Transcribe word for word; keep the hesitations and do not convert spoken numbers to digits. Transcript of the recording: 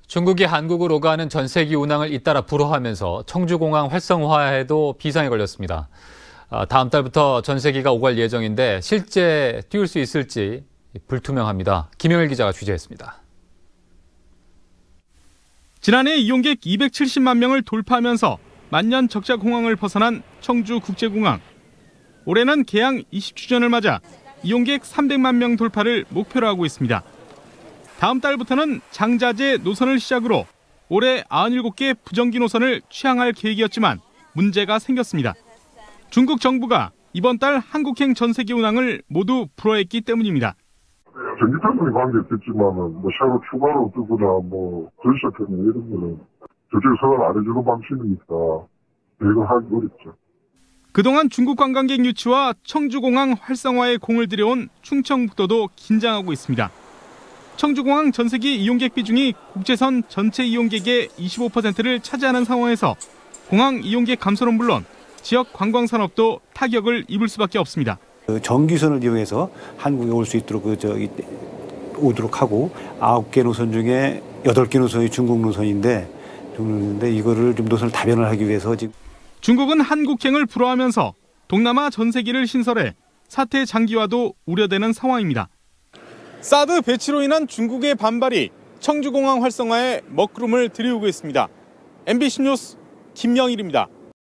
중국이 한국을 오가는 전세기 운항을 잇따라 불허하면서 청주공항 활성화에도 비상이 걸렸습니다. 다음 달부터 전세기가 오갈 예정인데 실제 띄울 수 있을지 불투명합니다. 김영일 기자가 취재했습니다. 지난해 이용객 이백칠십만 명을 돌파하면서 만년 적자 공항을 벗어난 청주국제공항. 올해는 개항 이십 주년을 맞아 이용객 삼백만 명 돌파를 목표로 하고 있습니다. 다음 달부터는 장자재 노선을 시작으로 올해 구십칠 개 부정기 노선을 취항할 계획이었지만 문제가 생겼습니다. 중국 정부가 이번 달 한국행 전세기 운항을 모두 불허했기 때문입니다. 전기 때문에 관계했겠지만은 뭐 새로 추가로 뜨거나 뭐 전세 때문에 이런 거는 저쪽에 서울 안 해주는 방식이니까 이걸 하기 어렵죠. 그동안 중국 관광객 유치와 청주공항 활성화에 공을 들여온 충청북도도 긴장하고 있습니다. 청주공항 전세기 이용객 비중이 국제선 전체 이용객의 이십오 퍼센트를 차지하는 상황에서 공항 이용객 감소는 물론 지역 관광산업도 타격을 입을 수밖에 없습니다. 정기선을 이용해서 한국에 올 수 있도록 그 저기 오도록 하고 아홉 개 노선 중에 여덟 개 노선이 중국 노선인데 근데 이거를 좀 노선을 다변을 하기 위해서 지금 중국은 한국행을 불허하면서 동남아 전세기를 신설해 사태 장기화도 우려되는 상황입니다. 사드 배치로 인한 중국의 반발이 청주공항 활성화에 먹구름을 들이우고 있습니다. 엠비씨 뉴스 김영일입니다.